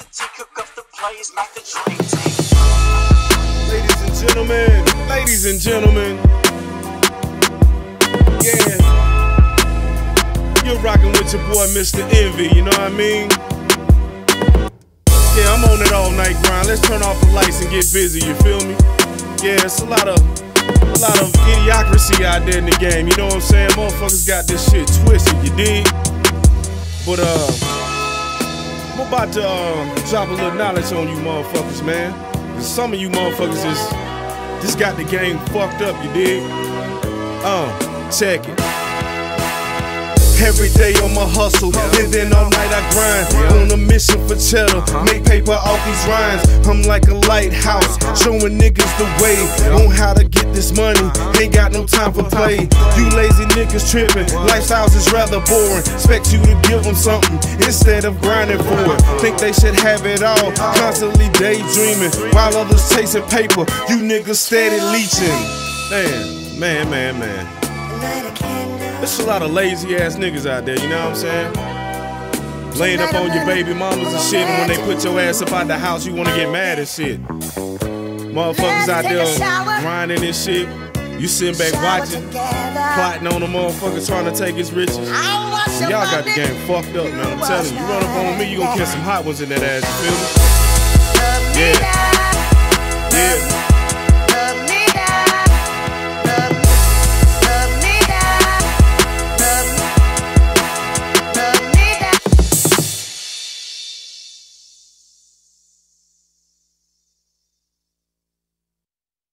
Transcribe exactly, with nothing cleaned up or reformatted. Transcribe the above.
to cook up the plays, make the dream team. Ladies and gentlemen, ladies and gentlemen, yeah, you're rocking with your boy Mister Envi, you know what I mean? Yeah, I'm on it all night grind. Let's turn off the lights and get busy, you feel me? Yeah, it's a lot of a lot of idiocracy out there in the game, you know what I'm saying? Motherfuckers got this shit twisted, you dig? But uh, I'm about to uh, drop a little knowledge on you motherfuckers, man. Cause some of you motherfuckers is just got the game fucked up, you dig? Uh, check it. Every day on my hustle, and then all night I grind. On a mission for cheddar, make paper off these rhymes. I'm like a lighthouse, showing niggas the way on how to get this money. Ain't got no time for play. You lazy niggas tripping, lifestyles is rather boring. Expect you to give them something instead of grinding for it. Think they should have it all, constantly daydreaming while others chasing paper. You niggas steady leeching. Man, man, man, man. There's a lot of lazy ass niggas out there, you know what I'm saying? Laying up on your baby mamas and shit, and when they put your ass up out the house, you wanna get mad and shit. Motherfuckers out there grinding and shit. You sitting back watching, plotting on a motherfucker trying to take his riches. Y'all got the game fucked up, man. I'm telling you, you run up on me, you gonna catch some hot ones in that ass, you feel me? Yeah. Yeah.